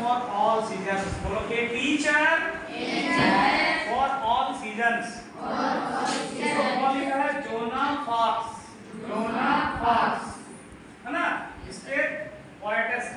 for all seasons. बोलो a teacher for all seasons. इसको कौन लिखा है? जोना फॉक्स. जोना फॉक्स है ना, इसके पोएटेस.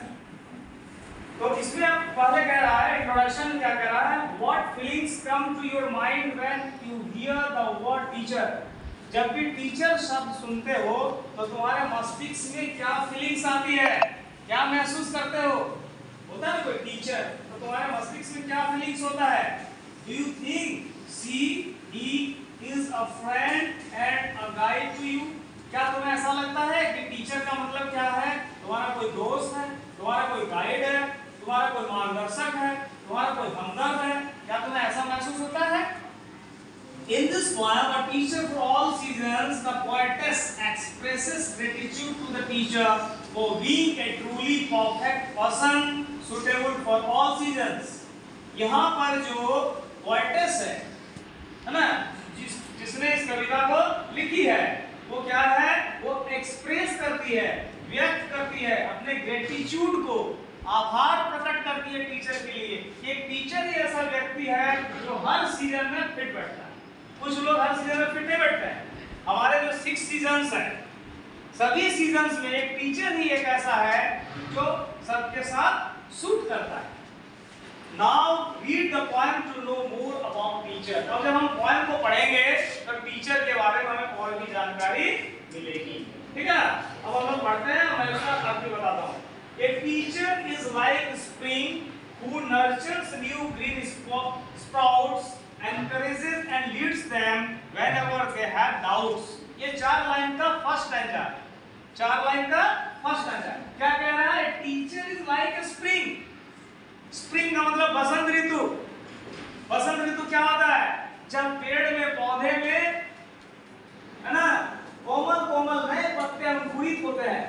तो इसमें अब पहले कह रहा है, इंट्रोडक्शन क्या कह रहा है? What feelings come to your mind when you hear the word teacher? जब भी टीचर शब्द सुनते हो तो तुम्हारे मस्तिष्क में क्या फीलिंग्स आती है, क्या महसूस करते हो? होता है कोई टीचर तो तुम्हारे मस्तिष्क में क्या फीलिंग्स होता है? Do you think he is a friend and a guide to you? क्या तुम्हें ऐसा लगता है कि टीचर का मतलब क्या है? तुम्हारा कोई दोस्त है, तुम्हारा कोई गाइड है, तुम्हारा कोई मार्गदर्शक है, तुम्हारा कोई हमदर्द है? क्या तुम्हें ऐसा महसूस होता है? In this poem, a teacher for all seasons, the poetess expresses gratitude to the teacher for being a truly perfect person suitable for all seasons. यहाँ पर जो poetess है ना, जिसने इस कविता को लिखी है, वो क्या है? वो एक्सप्रेस करती है, व्यक्त करती है अपने ग्रेटिट्यूड को, आभार प्रकट करती है टीचर के लिए. एक टीचर ही ऐसा व्यक्ति है जो हर सीजन में फिट बैठता है. कुछ लोग हर सीजन में फिट नहीं बैठते हैं. हमारे जो 6 सीजन्स हैं, सभी सीजन्स में एक टीचर ही एक ऐसा है जो सबके साथ सूट करता है. Now read the poem to know more about teacher. अब जब हम पोएम को पढ़ेंगे तो टीचर के बारे में हमें और भी जानकारी मिलेगी. ठीक है, अब हम लोग पढ़ते हैं. मैं इसका अर्थ भी बताता हूँ. A teacher is like spring who nurtures new green sprouts, encourages and leads them whenever they have doubts. ये 4 लाइन का फर्स्ट स्टैंजा है. 4 लाइन का फर्स्ट स्टैंजा. क्या कह रहा है? Teacher is like a spring. Spring का मतलब बसंत ऋतु. बसंत ऋतु क्या होता है? जब पेड़ में, पौधे में, है ना, कोमल कोमल नए पत्ते अंकुरित होते हैं.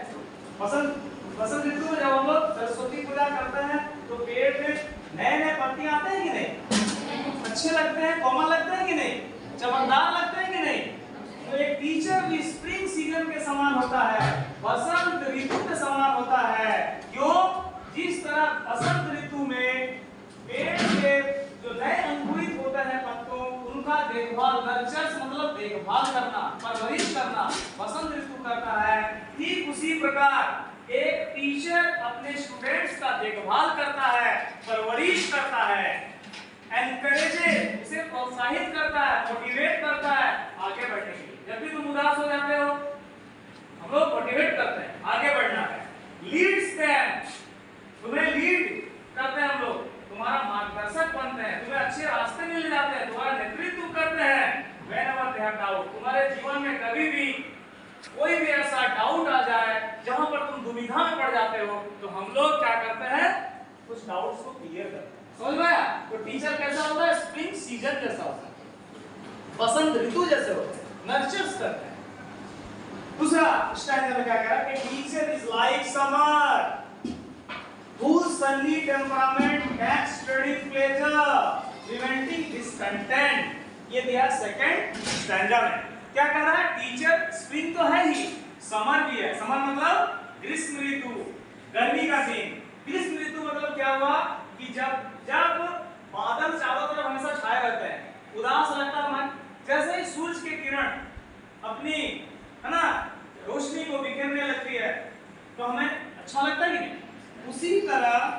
बसंत ऋतु में जब हम लोग सरस्वती पूजा करते हैं तो पेड़ में नए नए पत्ते आते हैं कि नहीं? अच्छे लगते हैं, कोमल लगते हैं कि नहीं, चमकदार लगते हैं कि नहीं? तो एक टीचर भी स्प्रिंग सीजन के समान होता है, बसंत ऋतु के समान होता है. क्यों? जिस तरह बसंत ऋतु में पेड़ के जो नए अंकुरित होते हैं पत्तों, उनका देखभाल, नर्चर्स मतलब देखभाल करना, परवरिश करना बसंत ऋतु करता है, ठीक उसी प्रकार एक टीचर अपने स्टूडेंट्स का देखभाल करता है, परवरिश करता है, एनकरेजेस, उसे प्रोत्साहित करता है, मोटिवेट करता है आगे बढ़ने के लिए. जब भी तुम उदास हो जाते हो, हम लोग मोटिवेट करते हैं आगे बढ़ना है. लीड्स देम, तुम्हें लीड करते हैं हम लोग, तुम्हारा मार्गदर्शक बनते हैं, तुम्हें अच्छे रास्ते में ले जाते हैं, तुम्हारा नेतृत्व करते हैं. व्हेनेवर दे हैव डाउट, तुम्हारे जीवन में कभी भी कोई भी ऐसा डाउट आ जाए जहां पर तुम दुविधा में पड़ जाते हो, तो हम लोग क्या करते हैं? कुछ डाउट्स को क्लियर करते हैं. समझ में आया? तो टीचर कैसा होता है? स्प्रिंग सीजन जैसा होता है, बसंत ऋतु जैसे होते हैं, नर्चर्स करते हैं. दूसरा स्टैंजा में क्या कह रहा है? Teacher is like summer whose sunny temperament makes studying pleasure, preventing discontent. ये दिया सेकंड स्टैंजा में. क्या कह रहा है? टीचर स्प्रिंग तो है ही, समर भी है. समर मतलब ग्रीष्म ऋतु, गर्मी का दिन. ग्रीष्म ऋतु मतलब क्या हुआ कि जब बादल चारों तरफ हमेशा छाए रहते हैं, उदास लगता है मन, जैसे ही सूरज की किरण अपनी, है ना, रोशनी को बिखेरने लगती है तो हमें अच्छा लगता है कि नहीं? उसी तरह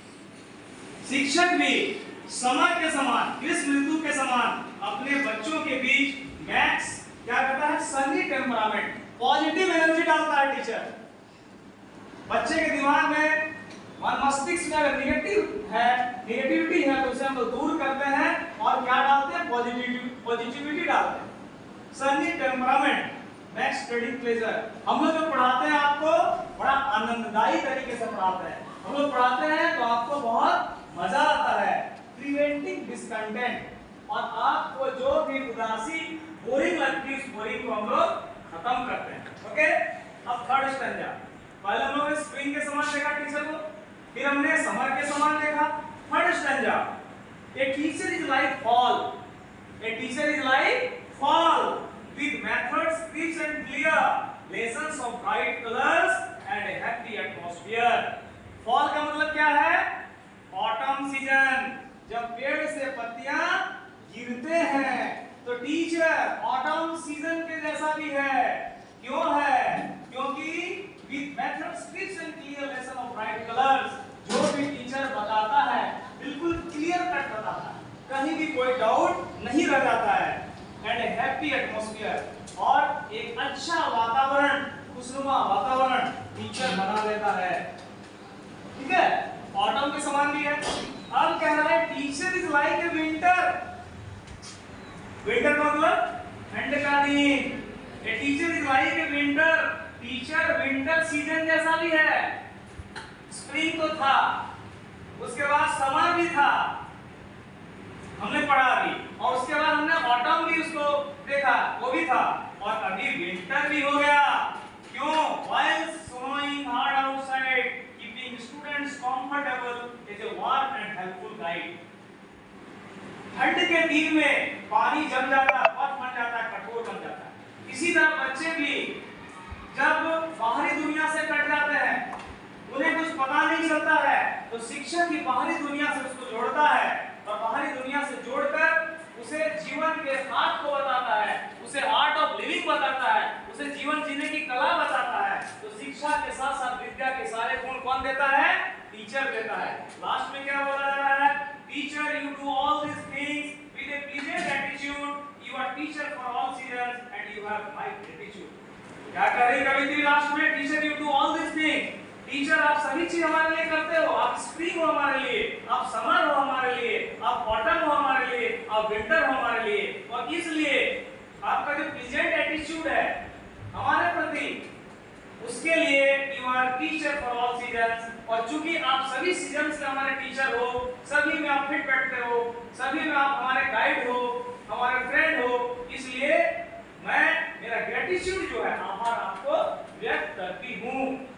शिक्षक भी समर के समान, ग्रीष्म ऋतु के समान अपने बच्चों के बीच मैक्स क्या करता है? सनी टेम्परामेंट, पॉजिटिव एनर्जी डालता है टीचर. बच्चे के दिमाग में, मस्तिष्क में अगर नेगेटिविटी है तो उसे हम लोग दूर करते हैं और क्या डालते हैं? पॉजिटिविटी डालते हैं. Sunny temperament makes study pleasure. हम लोग जो पढ़ाते हैं आपको बड़ा आनंददायी तरीके से पढ़ाते हैं. हम लोग पढ़ाते हैं तो आपको बहुत मजा आता है. प्रिवेंटिंग डिसकंटेंट, और आपको जो भी उदासी, बोरिंग लगती है, उस बोरिंग को हम लोग खत्म करते हैं. ओके, अब थर्ड स्टैंजा. पहले हम लोग ने स्प्रिंग के समान देखा टीचर को, फिर हमने समर के समान देखा. Third stanza, a teacher is like fall. A teacher is like fall with methods crisp and clear, lessons of bright colors and a happy atmosphere. Fall का मतलब क्या है? ऑटम सीजन, जब पेड़ से पत्तियां गिरते हैं तो टीचर ऑटम सीजन के जैसा भी है। क्यों है? क्योंकि with method strips and clear lesson of bright colours, जो भी टीचर बताता है बिल्कुल क्लियर कट बताता है, कहीं भी कोई डाउट नहीं रह जाता है। एंड ए हैप्पी एटमॉस्फेयर, और एक अच्छा वातावरण, खुशनुमा वातावरण टीचर बना देता है। ठीक है, ऑटम के समान भी है। अब कह रहा है teacher is like a winter. Winter मतलब ठंड का दिन। A teacher is like a winter, teacher winter season जैसा भी है। स्प्रिंग तो था, उसके बाद समर भी था, हमने पढ़ा अभी, और उसके बाद हमने ऑटम भी उसको देखा, वो भी था, और अभी विंटर भी हो गया। क्यों? while snowing hard outside, keeping students comfortable is a warm and helpful guide. ठंड के दिन में पानी जम जाता है, बर्फ बन जाता है, कठोर बन जाता है। इसी तरह बच्चे भी जब बाहरी दुनिया से कट जाते हैं, उन्हें कुछ पता नहीं चलता है, तो शिक्षक ही बाहरी दुनिया से उसको जोड़ता है, और बाहरी दुनिया से जोड़कर उसे जीवन के हाथ को बताता है, उसे आर्ट ऑफ लिविंग बताता है, उसे जीवन जीने की कला बताता है। तो शिक्षा के साथ साथ विद्या के सारे गुण कौन देता है? टीचर देता है। लास्ट में क्या बोला जा रहा है? Teacher you do all this things with a pleasant attitude, you are teacher for all seasons and you have my gratitude. क्या कह रही कवित्री लास्ट में? Teacher you do all this things, teacher आप सभी चीज हमारे लिए करते हो। आप स्प्रिंग हो हमारे लिए, आप समर हो हमारे लिए, आप ऑटम हो हमारे लिए, आप विंटर हो हमारे लिए, और इसलिए आपका जो प्लीजेंट एटीट्यूड है हमारे प्रति, उसके लिए you are teacher for all seasons. और चूंकि आप सभी सीजन्स के हमारे टीचर हो, सभी में आप फिट बैठते हो, सभी में आप हमारे गाइड हो, हमारे फ्रेंड हो, इसलिए मैं मेरा ग्रेटिट्यूड जो है आभार आपको व्यक्त करती हूँ।